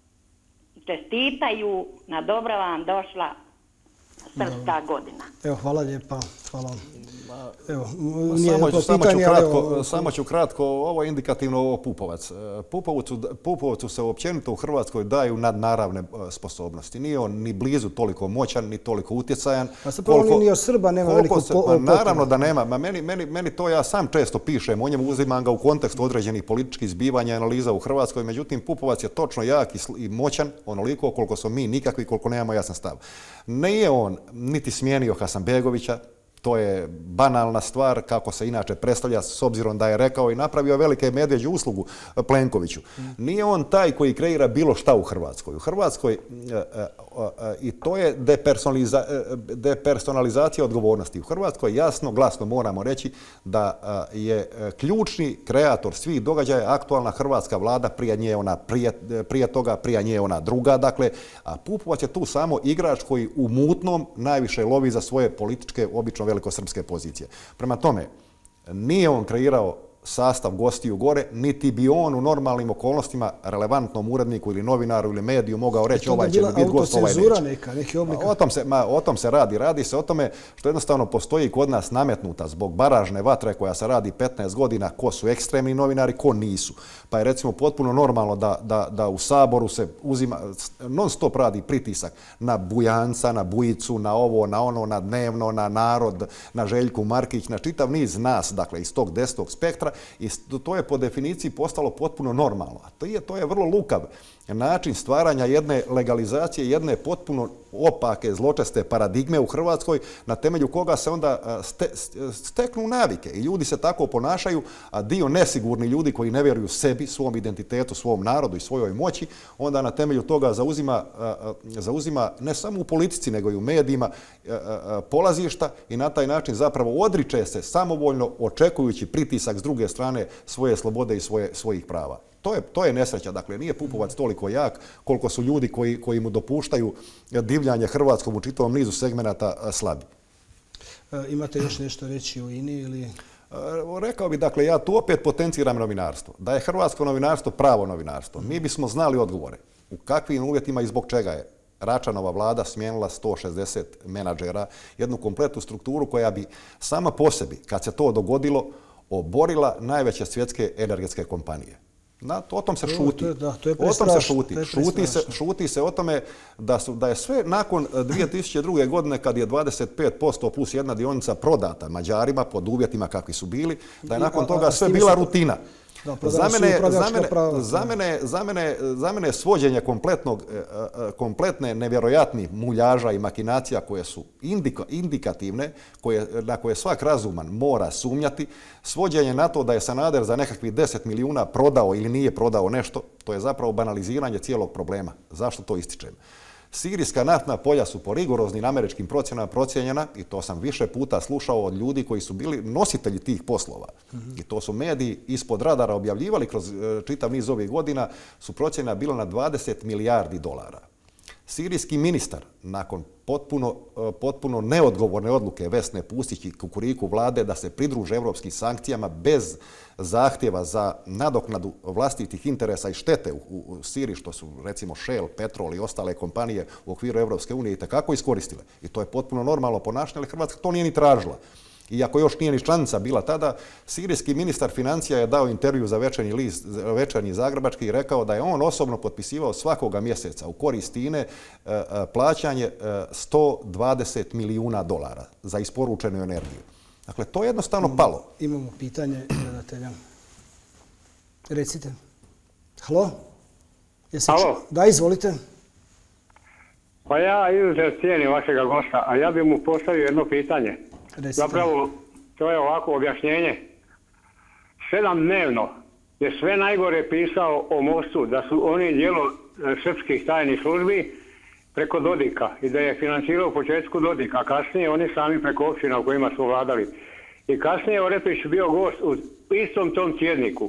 čestitaju na dobro vam došla srpska godina. Evo, hvala lijepa. Hvala. Evo, samo, ću, samo, ću kratko, evo, samo ću kratko, ovo je indikativno ovo Pupovac. Pupovcu, Pupovcu se općenito u Hrvatskoj daju nadnaravne sposobnosti. Nije on ni blizu toliko moćan, ni toliko utjecajan. Pa se prvo ni od Srba nema veliko se, pa, naravno da nema. Ma meni, meni, meni to ja sam često pišem, o njemu uzimam ga u kontekstu određenih političkih zbivanja i analiza u Hrvatskoj. Međutim, Pupovac je točno jak i, i moćan, onoliko koliko smo mi nikakvi, koliko nemamo jasan stav. Nije on niti smijenio Hasanbegovića, to je banalna stvar kako se inače predstavlja s obzirom da je rekao i napravio velike medvjeđu uslugu Plenkoviću. Nije on taj koji kreira bilo šta u Hrvatskoj. U Hrvatskoj i to je depersonaliza, depersonalizacija odgovornosti. U Hrvatskoj jasno, glasno moramo reći da je ključni kreator svih događaja aktualna hrvatska vlada, prije nje ona prije, prije toga, prije nje ona druga. Dakle, a Pupovac je tu samo igrač koji u mutnom najviše lovi za svoje političke, obično velikosrpske pozicije. Prema tome, nije on kreirao sastav gostiju gore, niti bi on u normalnim okolnostima relevantnom uredniku ili novinaru ili mediju mogao reći ovaj će biti gost, ovaj neće. Neka, neki oblika. O tom, se, ma, o tom se radi. Radi se o tome što jednostavno postoji kod nas nametnuta zbog baražne vatre koja se radi petnaest godina ko su ekstremni novinari, ko nisu. Pa je recimo potpuno normalno da, da, da u Saboru se uzima, non stop radi pritisak na Bujanca, na Bujicu, na ovo, na ono, na Dnevno, na Narod, na Željku Markić, na čitav niz nas, dakle iz tog desnog spektra. I to je po definiciji postalo potpuno normalno. A to je, to je vrlo lukav način stvaranja jedne legalizacije, jedne potpuno opake, zločeste paradigme u Hrvatskoj, na temelju koga se onda ste, steknu navike. I ljudi se tako ponašaju, a dio nesigurni ljudi koji ne vjeruju sebi, svom identitetu, svom narodu i svojoj moći, onda na temelju toga zauzima, zauzima ne samo u politici, nego i u medijima polazišta i na taj način zapravo odriče se samovoljno, očekujući pritisak s druge strane svoje slobode i svoje, svojih prava. To je, to je nesreća. Dakle, nije Pupovac toliko jak koliko su ljudi koji, koji mu dopuštaju divljanje Hrvatskom u čitavom nizu segmenata slabi. E, imate još nešto reći o I N I ili... E, rekao bih, dakle, ja tu opet potenciram novinarstvo. Da je hrvatsko novinarstvo pravo novinarstvo. Mi bismo znali odgovore. U kakvim uvjetima i zbog čega je Račanova vlada smijenila sto šezdeset menadžera, jednu kompletnu strukturu koja bi sama po sebi, kad se to dogodilo, oborila najveće svjetske energetske kompanije. Na, o tom se šuti. To je, da, to je o tom se šuti. Šuti se, šuti se o tome da, su, da je sve nakon dvije tisuće druge. godine kad je dvadeset pet posto plus jedna dionica prodata Mađarima pod uvjetima kakvi su bili, da je nakon toga sve bila rutina. Da, za mene, za, mene, za, mene, za, mene, za mene svođenje kompletnog, kompletne nevjerojatnih muljaža i makinacija koje su indika, indikativne, koje, na koje svak razuman mora sumnjati, svođenje na to da je Sanader za nekakvih deset milijuna prodao ili nije prodao nešto, to je zapravo banaliziranje cijelog problema. Zašto to ističem? Sirijska naftna polja su po rigoroznim američkim procjenama procijenjena, i to sam više puta slušao od ljudi koji su bili nositelji tih poslova. Mm-hmm. I to su mediji ispod radara objavljivali kroz čitav niz ovih godina, su procjena bila na dvadeset milijardi dolara. Sirijski ministar, nakon potpuno, potpuno neodgovorne odluke Vesne Pusić i Kukuriku vlade da se pridruže europskim sankcijama bez zahtjeva za nadoknadu vlastitih interesa i štete u, u Siriji, što su recimo Shell, Petrol i ostale kompanije u okviru Europske unije i takako iskoristile. I to je potpuno normalno ponašanje, ali Hrvatska to nije ni tražila. Iako još nije ni članica bila tada, sirijski ministar financija je dao intervju za Večernji list, Večernji zagrebački i rekao da je on osobno potpisivao svakoga mjeseca u korist I N E plaćanje sto dvadeset milijuna dolara za isporučenu energiju. Dakle, to je jednostavno palo. Imamo pitanje gledatelja. Recite. Halo? Halo? Da, izvolite. Pa ja izuzetno cijenim vašega gosta, a ja bih mu postavio jedno pitanje. Recite. Zapravo, to je ovako objašnjenje. Sedam dnevno je sve najgore pisao o mostu, da su oni dijelo srpskih tajnih službi preko Dodika i da je financirao u početku Dodika, a kasnije oni sami preko općina u kojima su vladali. I kasnije je Orepić bio gost u istom tom tjedniku.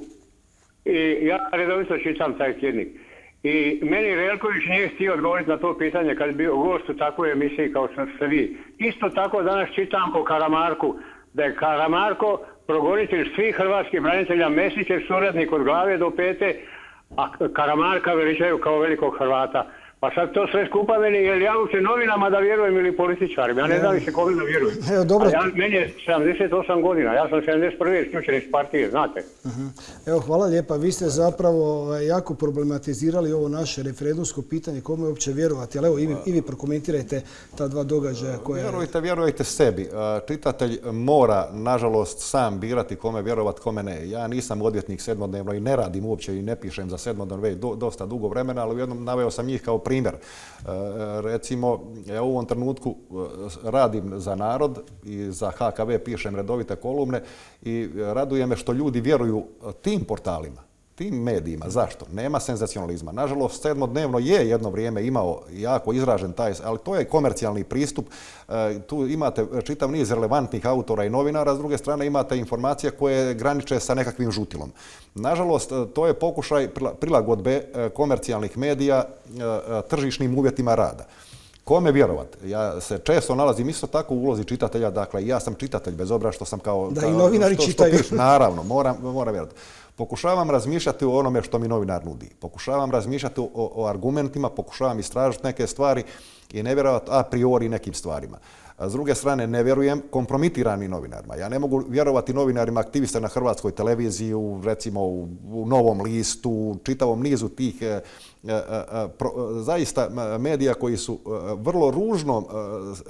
I ja redovito čitam taj tjednik. I meni Relković nije htio odgovoriti na to pitanje kad je bio gost u takvoj emisiji kao što ste vi. Isto tako danas čitam po Karamarku da je Karamarko progonitelj svih hrvatskih branitelja, Mesić je suradnik od glave do pete, a Karamarka veličaju kao velikog Hrvata. Pa sad to sve skupa meni, je li ja uopće novinama da vjerujem ili političarima? Ja ne znam više kome da vjerujem. Evo, dobro. Ja, meni je sedamdeset osam godina, ja sam sedamdeset prvi isključen iz partije, znate. Uh-huh. Evo, hvala lijepa. Vi ste zapravo jako problematizirali ovo naše referendumsko pitanje kome uopće vjerovati. Ali evo, i vi, i vi prokomentirajte ta dva događaja koje... Vjerujte, vjerujte sebi. Čitatelj mora, nažalost, sam birati kome vjerovati, kome ne. Ja nisam odvjetnik sedmodnevno i ne radim uopće i ne pišem za sedmodnevno već do, dosta dugo vremena, ali u jednom naveo sam njih kao primjer. Recimo, ja u ovom trenutku radim za Narod i za H K V pišem redovite kolumne i raduje me što ljudi vjeruju tim portalima, tim medijima. Zašto? Nema senzacionalizma. Nažalost, sedmodnevno je jedno vrijeme imao jako izražen taj, ali to je komercijalni pristup. Tu imate čitav niz relevantnih autora i novinara, s druge strane imate informacije koje graniče sa nekakvim žutilom. Nažalost, to je pokušaj prilagodbe komercijalnih medija tržišnim uvjetima rada. Kome vjerovati? Ja se često nalazim isto tako u ulozi čitatelja, dakle ja sam čitatelj bez obzira što sam kao... Da, kao, i novinari što, čitaju. Što piš, naravno, moram, moram vjerovati. Pokušavam razmišljati o onome što mi novinar nudi. Pokušavam razmišljati o, o argumentima, pokušavam istražiti neke stvari i ne vjerovati a priori nekim stvarima. S druge strane, ne vjerujem kompromitiranim novinarima. Ja ne mogu vjerovati novinarima aktivista na Hrvatskoj televiziji, recimo u, u Novom listu, u čitavom nizu tih e, e, e, pro, zaista medija koji su e, vrlo ružnom e,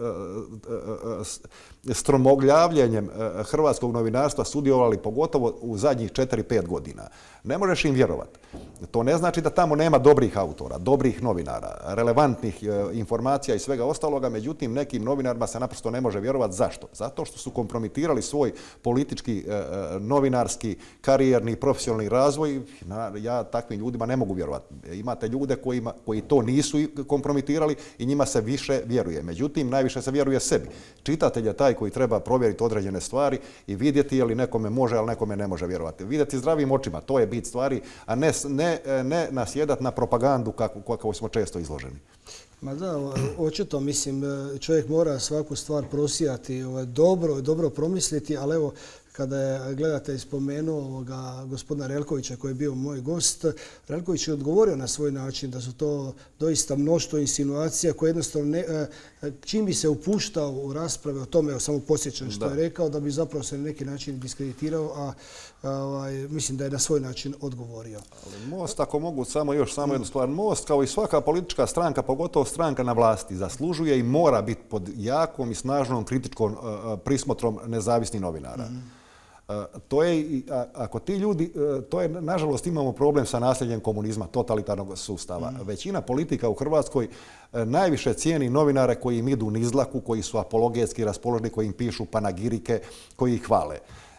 e, stromoglavljenjem hrvatskog novinarstva sudjelovali pogotovo u zadnjih četiri pet godina. Ne možeš im vjerovati. To ne znači da tamo nema dobrih autora, dobrih novinara, relevantnih e, informacija i svega ostaloga, međutim nekim novinarima se naprosto ne može vjerovati. Zašto? Zato što su kompromitirali svoj politički, e, novinarski, karijerni, profesionalni razvoj. Ja takvim ljudima ne mogu vjerovati. Imate ljude kojima, koji to nisu kompromitirali i njima se više vjeruje. Međutim, najviše se vjeruje sebi. Čitatelj je taj koji treba provjeriti određene stvari i vidjeti je li nekome može, ali nekome ne može vjerovati. Vidjeti zdravim očima, to je bit stvari, a ne, ne, ne nasjedati na propagandu kako smo često izloženi. Ma da, očito, mislim, čovjek mora svaku stvar prosijati, dobro, dobro promisliti, ali evo, kada je gledatelj spomenuo ovoga gospodina Relkovića koji je bio moj gost, Relković je odgovorio na svoj način da su to doista mnoštvo insinuacija koje jednostavno ne, čim bi se upuštao u rasprave o tome, evo samo podsjećam što da. je rekao, da bi zapravo se na neki način diskreditirao, a, a ovaj, mislim da je na svoj način odgovorio. Ali Most, ako mogu samo još samo jednu stvar, Most kao i svaka politička stranka, pogotovo stranka na vlasti, zaslužuje i mora biti pod jakom i snažnom kritičkom uh, prismotrom nezavisnih novinara. Mm. To je, ako ti ljudi, to je, nažalost, imamo problem sa nasljeđem komunizma, totalitarnog sustava. Mm. Većina politika u Hrvatskoj najviše cijeni novinare koji im idu nizlaku, koji su apologetski raspoloženi, koji im pišu panagirike, koji ih hvale.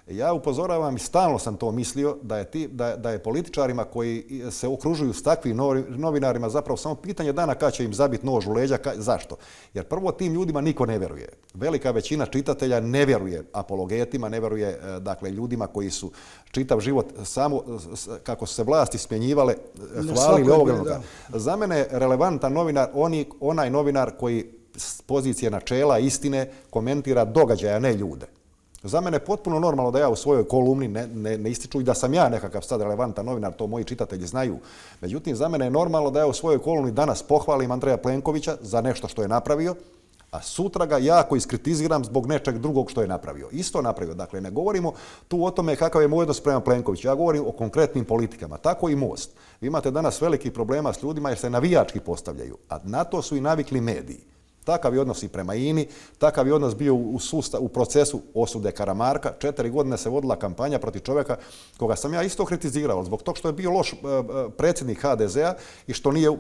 Ja upozoravam i stalno sam to mislio da je, ti, da, da je političarima koji se okružuju s takvim novinarima zapravo samo pitanje dana kada će im zabiti nož u leđa. Ka, zašto? Jer prvo tim ljudima niko ne vjeruje. Velika većina čitatelja ne vjeruje apologetima, ne vjeruje dakle, ljudima koji su čitav život samo kako su se vlasti smjenjivale, hvalili ovog onoga. Za mene je relevantan novinar oni, onaj novinar koji s pozicije načela, istine, komentira događaja, ne ljude. Za mene je potpuno normalno da ja u svojoj kolumni ne, ne, ne ističu i da sam ja nekakav sad relevantan novinar, to moji čitatelji znaju. Međutim, za mene je normalno da ja u svojoj kolumni danas pohvalim Andreja Plenkovića za nešto što je napravio, a sutra ga jako iskritiziram zbog nečeg drugog što je napravio. Isto napravio. Dakle, ne govorimo tu o tome kakav je moj odnos prema Plenkoviću. Ja govorim o konkretnim politikama. Tako i Most. Vi imate danas velikih problema s ljudima jer se navijački postavljaju, a na to su i navikli mediji. Takav je odnos i prema I N I, takav je odnos bio u, sustav, u procesu osude Karamarka. Četiri godine se vodila kampanja protiv čovjeka koga sam ja isto kritizirao zbog tog što je bio loš predsjednik H D Z-a i što nije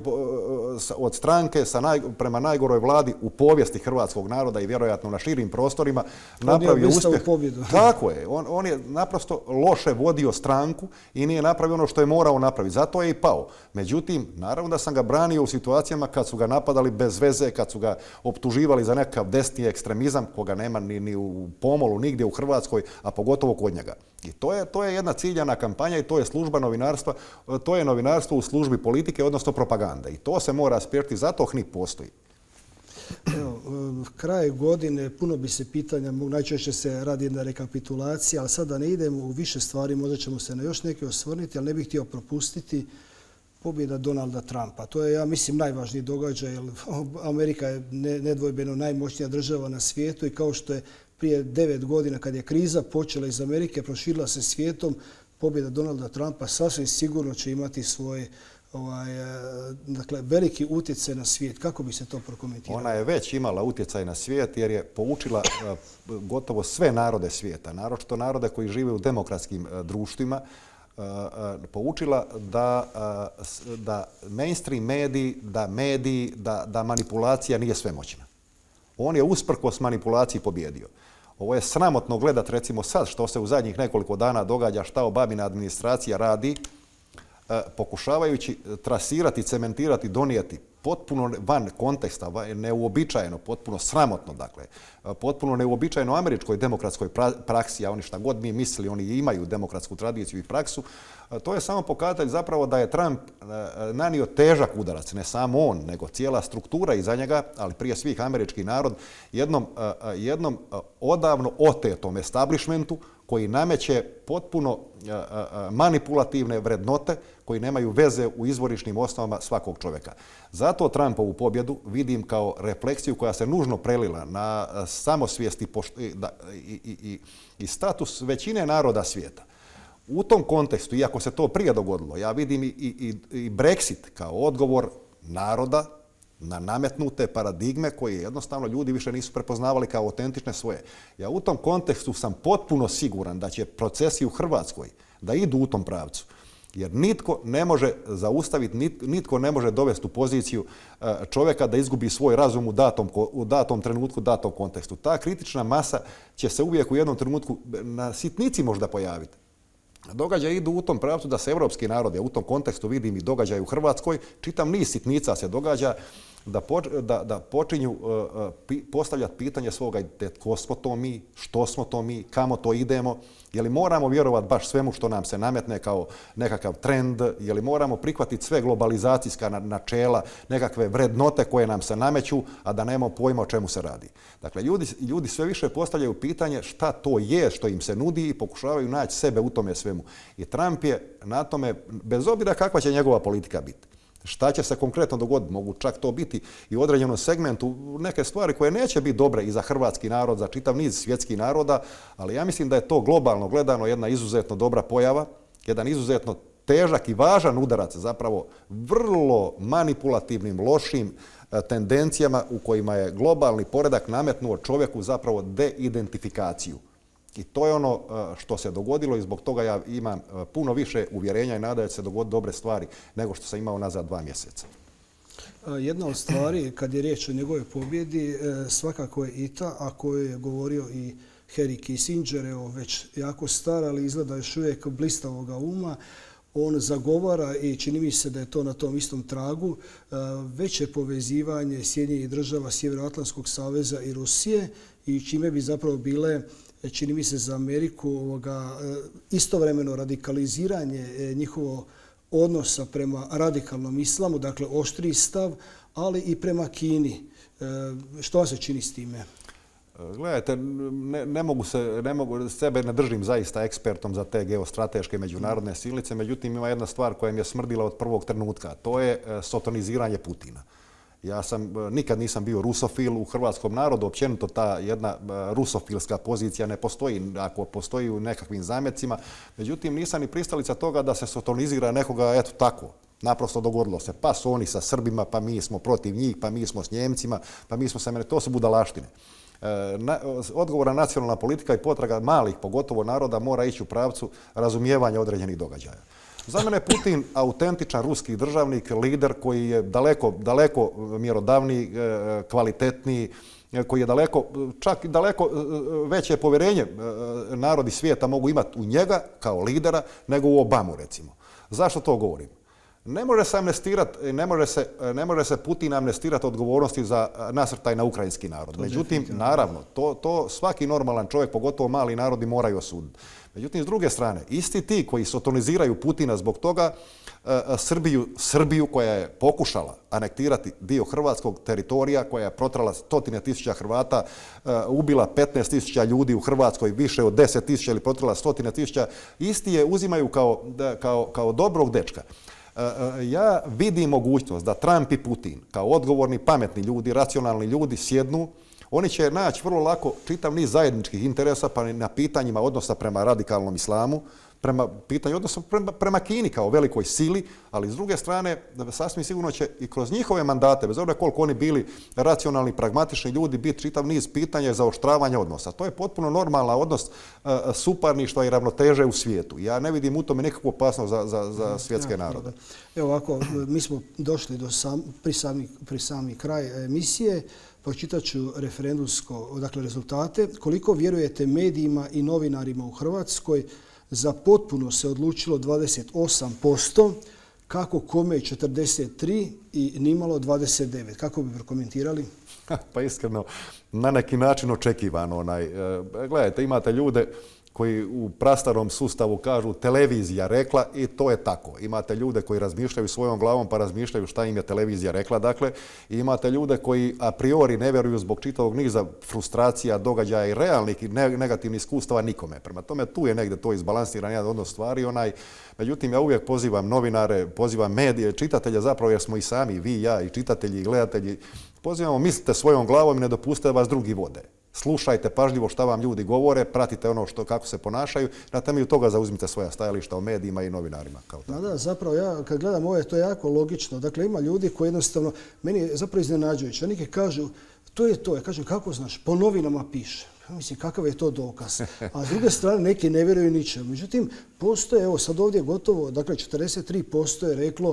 od stranke sa naj, prema najgoroj vladi u povijesti hrvatskog naroda i vjerojatno na širim prostorima napravio uspjeh. Tako je. On, on je naprosto loše vodio stranku i nije napravio ono što je morao napraviti. Zato je i pao. Međutim, naravno da sam ga branio u situacijama kad su ga napadali bez veze, kad su ga optuživali za nekakav desni ekstremizam koga nema ni, ni u pomolu, nigdje u Hrvatskoj, a pogotovo kod njega. I to je, to je jedna ciljana kampanja i to je služba novinarstva, to je novinarstvo u službi politike, odnosno propagande. I to se mora spriječiti, zato H N I P postoji. Evo, kraj godine, puno bi se pitanja, najčešće se radi jedna rekapitulacija, ali sada ne idemo u više stvari, možda ćemo se na još neke osvrniti, ali ne bih htio propustiti pobjeda Donalda Trumpa. To je, ja mislim, najvažniji događaj, jer Amerika je nedvojbeno najmoćnija država na svijetu i kao što je prije devet godina kad je kriza počela iz Amerike, proširila se svijetom, pobjeda Donalda Trumpa sasvim sigurno će imati svoj ovaj, dakle, veliki utjecaj na svijet. Kako bi se to prokomentiralo? Ona je već imala utjecaj na svijet jer je poučila gotovo sve narode svijeta, naročito narode koji žive u demokratskim društvima, poučila da, da mainstream mediji, da mediji, da, da manipulacija nije svemoćna. On je usprkos manipulaciji pobjedio. Ovo je sramotno gledat recimo sad što se u zadnjih nekoliko dana događa, šta Obamina administracija radi, pokušavajući trasirati, cementirati, donijeti potpuno van konteksta, neuobičajeno, potpuno sramotno, dakle, potpuno neuobičajeno američkoj demokratskoj praksi, a oni šta god mi mislili, oni imaju demokratsku tradiciju i praksu, to je samo pokazatelj zapravo da je Trump nanio težak udarac, ne samo on, nego cijela struktura iza njega, ali prije svih američki narod, jednom, jednom odavno otetom establishmentu koji nameće potpuno manipulativne vrednote koji nemaju veze u izvorišnim osnovama svakog čovjeka. Zato Trumpovu pobjedu vidim kao refleksiju koja se nužno prelila na samosvijest i, i, i, i status većine naroda svijeta. U tom kontekstu, iako se to prije dogodilo, ja vidim i, i, i Brexit kao odgovor naroda na nametnute paradigme koje jednostavno ljudi više nisu prepoznavali kao autentične svoje. Ja u tom kontekstu sam potpuno siguran da će procesi u Hrvatskoj da idu u tom pravcu. Jer nitko ne može zaustaviti, nitko ne može dovesti u poziciju čovjeka da izgubi svoj razum u datom, u datom trenutku, datom kontekstu. Ta kritična masa će se uvijek u jednom trenutku na sitnici možda pojaviti. Događaje idu u tom pravcu da se evropski narod, ja u tom kontekstu vidim i događaj u Hrvatskoj, čitam niz sitnica se događa, da, po, da, da počinju uh, pi, postavljati pitanje svoga tko smo to mi, što smo to mi, kamo to idemo, je li moramo vjerovati baš svemu što nam se nametne kao nekakav trend, je li moramo prihvatiti sve globalizacijska načela, nekakve vrednote koje nam se nameću, a da nemamo pojma o čemu se radi. Dakle, ljudi, ljudi sve više postavljaju pitanje šta to je što im se nudi i pokušavaju naći sebe u tome svemu. I Trump je na tome, bez obzira kakva će njegova politika biti. Šta će se konkretno dogoditi? Mogu čak to biti i u određenom segmentu neke stvari koje neće biti dobre i za hrvatski narod, za čitav niz svjetskih naroda, ali ja mislim da je to globalno gledano jedna izuzetno dobra pojava, jedan izuzetno težak i važan udarac zapravo vrlo manipulativnim, lošim tendencijama u kojima je globalni poredak nametnuo čovjeku zapravo deidentifikaciju. I to je ono što se dogodilo i zbog toga ja imam puno više uvjerenja i nada da će se dogoditi dobre stvari nego što sam imao nazad dva mjeseca. Jedna od stvari, kad je riječ o njegove pobjedi, svakako je i ta, a koju je govorio i Henry Kissinger, evo već jako star, ali izgleda još uvijek blistavoga uma. On zagovara i čini mi se da je to na tom istom tragu veće povezivanje Sjedinjenih država, Sjevernoatlantskog saveza i Rusije i čime bi zapravo bile, čini mi se za Ameriku, ovoga, istovremeno radikaliziranje njihovo odnosa prema radikalnom islamu, dakle oštriji stav, ali i prema Kini. Što vam se čini s time? Gledajte, ne, ne mogu se, ne mogu, sebe ne držim zaista ekspertom za te geostrateške međunarodne silice, međutim ima jedna stvar koja mi je smrdila od prvog trenutka, to je sotoniziranje Putina. Ja sam, nikad nisam bio rusofil u hrvatskom narodu, općenito ta jedna rusofilska pozicija ne postoji, ako postoji u nekakvim zamecima, međutim nisam ni pristalica toga da se sotonizira nekoga, eto tako. Naprosto dogodilo se. Pa su oni sa Srbima, pa mi smo protiv njih, pa mi smo s Njemcima, pa mi smo sa mene. To su budalaštine. Na, odgovorna nacionalna politika i potraga malih, pogotovo naroda, mora ići u pravcu razumijevanja određenih događaja. Za mene je Putin autentičan ruski državnik, lider koji je daleko, daleko mjerodavniji, kvalitetniji, koji je daleko, čak daleko veće povjerenje narodi svijeta mogu imati u njega kao lidera nego u Obamu, recimo. Zašto to govorim? Ne može se amnestirati, ne može se, ne može se Putin amnestirati odgovornosti za nasrtaj na ukrajinski narod. Međutim, naravno, to, to svaki normalan čovjek, pogotovo mali narodi, moraju osuditi. Međutim, s druge strane, isti ti koji sotoniziraju Putina zbog toga, Srbiju, Srbiju koja je pokušala anektirati dio hrvatskog teritorija, koja je protrala stotine tisuća Hrvata, ubila petnaest tisuća ljudi u Hrvatskoj, više od deset tisuća ili protrala stotine tisuća, isti je uzimaju kao, kao, kao dobrog dečka. Ja vidim mogućnost da Trump i Putin, kao odgovorni, pametni ljudi, racionalni ljudi, sjednu. Oni će naći vrlo lako čitav niz zajedničkih interesa pa na pitanjima odnosa prema radikalnom islamu, prema pitanju odnosa prema, prema Kini kao velikoj sili, ali s druge strane sasvim sigurno će i kroz njihove mandate, bez obzira koliko oni bili racionalni, pragmatični ljudi, biti čitav niz pitanja za oštravanje odnosa. To je potpuno normalan odnos uh, suparništva i ravnoteže u svijetu. Ja ne vidim u tome nikakvu opasnost za, za, za svjetske narode. Evo ovako, mi smo došli do sam, pri, sami, pri sami kraj emisije. Pročitat ću referendumsko, dakle, rezultate. Koliko vjerujete medijima i novinarima u Hrvatskoj? Za potpuno se odlučilo dvadeset osam posto, kako kome četrdeset tri i nimalo dvadeset devet. Kako bi prokomentirali? Pa iskreno, na neki način očekivano. Onaj. Gledajte, imate ljude koji u prastarom sustavu kažu televizija rekla i to je tako. Imate ljude koji razmišljaju svojom glavom pa razmišljaju šta im je televizija rekla. Dakle, i imate ljude koji a priori ne vjeruju zbog čitavog niza frustracija, događaja i realnih i negativnih iskustava nikome. Prema tome, tu je negdje to izbalansiran jedan odnos stvari. Onaj. Međutim, ja uvijek pozivam novinare, pozivam medije, čitatelje zapravo jer smo i sami, vi, ja i čitatelji i gledatelji, pozivamo mislite svojom glavom i ne dopustite da vas drugi vode. Slušajte pažljivo šta vam ljudi govore, pratite ono što, kako se ponašaju, na temelju toga zauzmite svoja stajališta o medijima i novinarima. Kao tako. Da, da, zapravo ja kad gledam ovo, to je jako logično. Dakle, ima ljudi koji jednostavno, meni je zapravo iznenađujuće. Neki kažu, to je to. Ja kažem, kako znaš, po novinama piše. Mislim, kakav je to dokaz? A s druge strane, neki ne vjeruju ničemu. Međutim, postoje, evo sad ovdje gotovo, dakle, četrdeset tri posto je reklo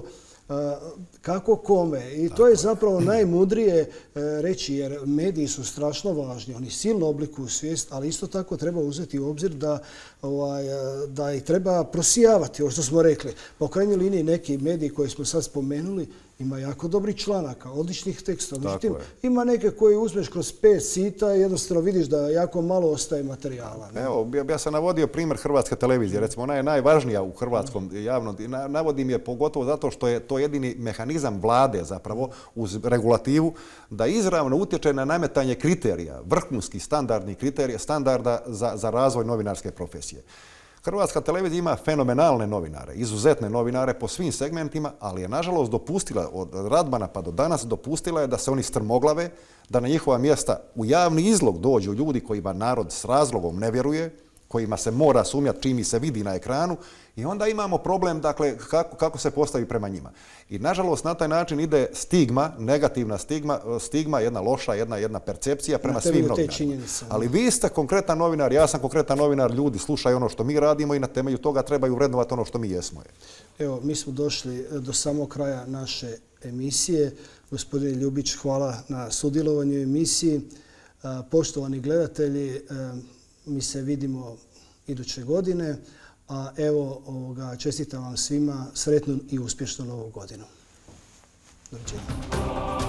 kako kome. I to je zapravo najmudrije reći, jer mediji su strašno važni. Oni silno oblikuju svijest, ali isto tako treba uzeti u obzir da, ovaj, da ih treba prosijavati, ovo što smo rekli. Po krajnjoj liniji neki mediji koje smo sad spomenuli ima jako dobrih članaka, odličnih teksta. Međutim, ima neke koje uzmeš kroz pet sita i jednostavno vidiš da jako malo ostaje materijala. Ne? Evo, ja sam navodio primjer Hrvatske televizije. Recimo, ona je najvažnija u hrvatskom javnom. Navodim je pogotovo zato što je to jedini mehanizam vlade zapravo uz regulativu da izravno utječe na nametanje kriterija, vrhunskih standardnih kriterija, standarda za, za razvoj novinarske profesije. Hrvatska televizija ima fenomenalne novinare, izuzetne novinare po svim segmentima, ali je nažalost dopustila, od Radmana pa do danas, dopustila je da se oni strmoglave, da na njihova mjesta u javni izlog dođu ljudi kojima narod s razlogom ne vjeruje, kojima se mora sumnjati čim se vidi na ekranu i onda imamo problem dakle, kako, kako se postavi prema njima. I nažalost na taj način ide stigma, negativna stigma, stigma jedna loša, jedna, jedna percepcija prema svim novinarima. Ali vi ste konkretan novinar, ja sam konkretan novinar, ljudi slušaju ono što mi radimo i na temelju toga trebaju vrednovati ono što mi jesmo. Evo, mi smo došli do samog kraja naše emisije. Gospodine Ljubić, hvala na sudjelovanju u emisiji. Poštovani gledatelji, mi se vidimo iduće godine, a evo ovoga, čestitam vam svima sretnu i uspješnu novu godinu. Doviđenja.